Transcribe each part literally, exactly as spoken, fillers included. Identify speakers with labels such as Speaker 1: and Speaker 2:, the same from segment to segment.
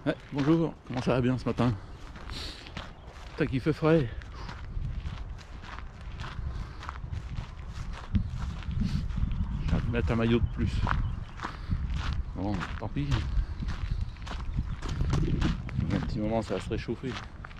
Speaker 1: Ouais, bonjour, comment ça va bien ce matin? Tac, il fait frais. J'ai envie de mettre un maillot de plus. Bon, tant pis. Dans un petit moment, ça va se réchauffer.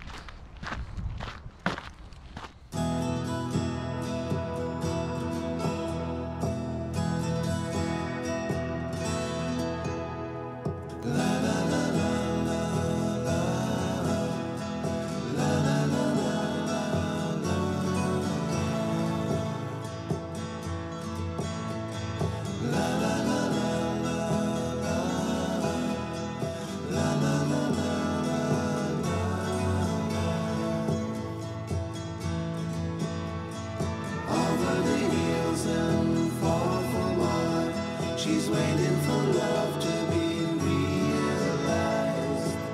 Speaker 2: She's waiting for love to be realized.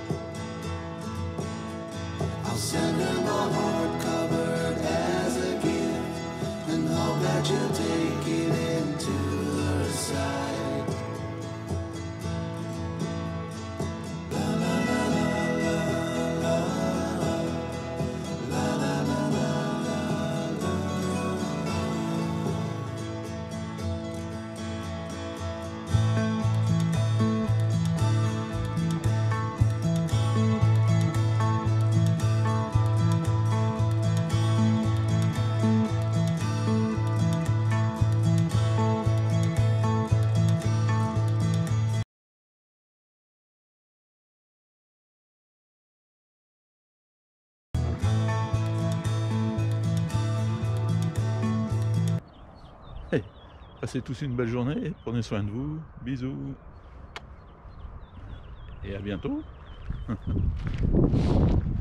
Speaker 2: I'll send her my heart covered as a gift and hope that she'll take it into her side. La la la la la la la la la la.
Speaker 1: Hey, passez tous une belle journée, prenez soin de vous, bisous. Et à bientôt.